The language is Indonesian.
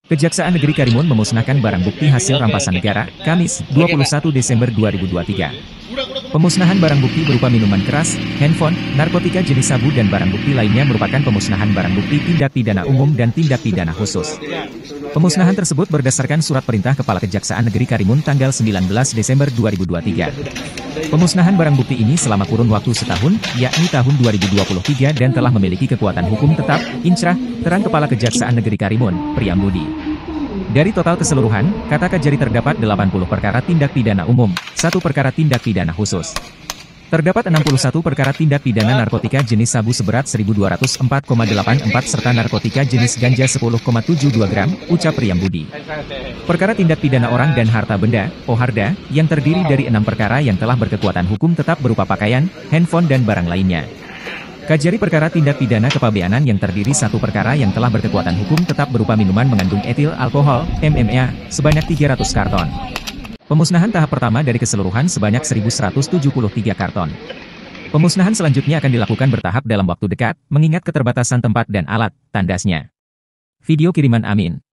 Kejaksaan Negeri Karimun memusnahkan barang bukti hasil rampasan negara, Kamis, 21 Desember 2023. Pemusnahan barang bukti berupa minuman keras, handphone, narkotika jenis sabu dan barang bukti lainnya merupakan pemusnahan barang bukti tindak pidana umum dan tindak pidana khusus. Pemusnahan tersebut berdasarkan surat perintah Kepala Kejaksaan Negeri Karimun tanggal 19 Desember 2023. Pemusnahan barang bukti ini selama kurun waktu setahun, yakni tahun 2023 dan telah memiliki kekuatan hukum tetap, inkrah, terang Kepala Kejaksaan Negeri Karimun, Priyambudi. Dari total keseluruhan, kata Kajari terdapat 80 perkara tindak pidana umum, 1 perkara tindak pidana khusus. Terdapat 61 perkara tindak pidana narkotika jenis sabu seberat 1.204,84 serta narkotika jenis ganja 10,72 gram, ucap Priyambudi. Perkara tindak pidana orang dan harta benda, OHARDA, yang terdiri dari 6 perkara yang telah berkekuatan hukum tetap berupa pakaian, handphone dan barang lainnya. Kajari perkara tindak pidana kepabeanan yang terdiri 1 perkara yang telah berkekuatan hukum tetap berupa minuman mengandung etil alkohol, MMA, sebanyak 300 karton. Pemusnahan tahap pertama dari keseluruhan sebanyak 1.173 karton. Pemusnahan selanjutnya akan dilakukan bertahap dalam waktu dekat, mengingat keterbatasan tempat dan alat, tandasnya. Video kiriman Amin.